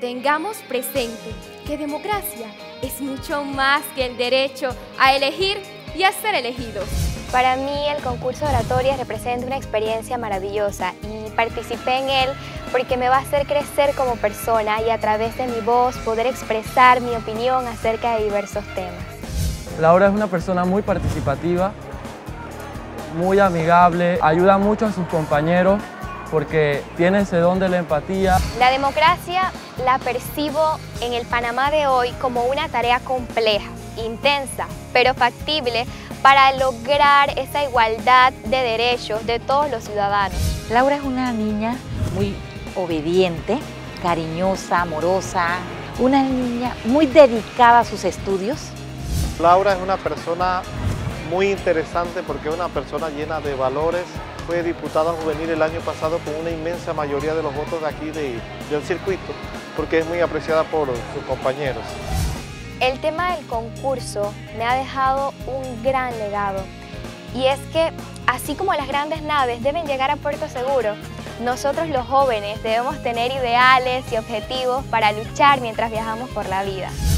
Tengamos presente que democracia es mucho más que el derecho a elegir y a ser elegidos. Para mí el concurso de oratoria representa una experiencia maravillosa y participé en él porque me va a hacer crecer como persona y a través de mi voz poder expresar mi opinión acerca de diversos temas. Laura es una persona muy participativa, muy amigable, ayuda mucho a sus compañeros porque tiene ese don de la empatía. La democracia la percibo en el Panamá de hoy como una tarea compleja, intensa, pero factible para lograr esa igualdad de derechos de todos los ciudadanos. Laura es una niña muy obediente, cariñosa, amorosa, una niña muy dedicada a sus estudios. Laura es una persona muy interesante porque es una persona llena de valores. Fue diputada juvenil el año pasado con una inmensa mayoría de los votos de aquí del circuito, porque es muy apreciada por sus compañeros. El tema del concurso me ha dejado un gran legado, y es que, así como las grandes naves deben llegar a puerto seguro, nosotros los jóvenes debemos tener ideales y objetivos para luchar mientras viajamos por la vida.